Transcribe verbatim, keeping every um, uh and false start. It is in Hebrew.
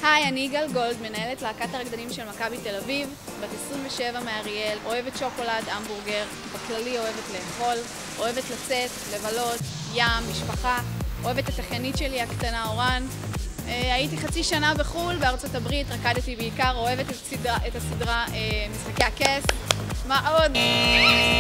היי, אני יגאל גולד, מנהלת להקת הרקדנים של מכבי תל אביב, בת עשרים ושבע מאריאל, אוהבת שוקולד, המבורגר, בכללי אוהבת לאכול, אוהבת לצאת, לבלות, ים, משפחה, אוהבת את אחיינית שלי הקטנה אורן. הייתי חצי שנה בחו"ל, בארצות הברית, רקדתי בעיקר, אוהבת את הסדרה, את הסדרה משחקי הכס. מה עוד?